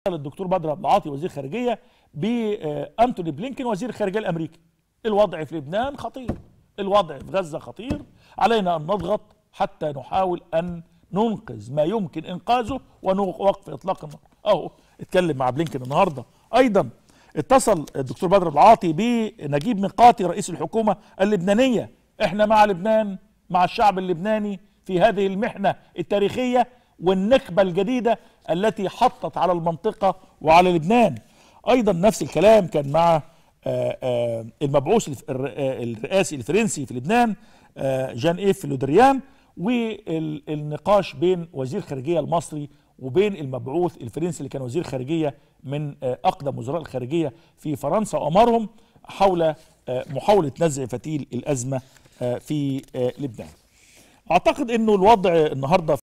الدكتور بدر عبد العاطي وزير خارجيه بانتوني بلينكن وزير الخارجيه الامريكي. الوضع في لبنان خطير، الوضع في غزه خطير، علينا ان نضغط حتى نحاول ان ننقذ ما يمكن انقاذه ونوقف اطلاق النار. اهو اتكلم مع بلينكن النهارده. ايضا اتصل الدكتور بدر عبد العاطي بنجيب ميقاتي رئيس الحكومه اللبنانيه. احنا مع لبنان، مع الشعب اللبناني في هذه المحنه التاريخيه والنكبه الجديده التي حطت على المنطقه وعلى لبنان. ايضا نفس الكلام كان مع المبعوث الرئاسي الفرنسي في لبنان جان ايف لودريان، والنقاش بين وزير الخارجيه المصري وبين المبعوث الفرنسي اللي كان وزير خارجيه من اقدم وزراء الخارجيه في فرنسا وامرهم حول محاوله نزع فتيل الازمه في لبنان. اعتقد انه الوضع النهارده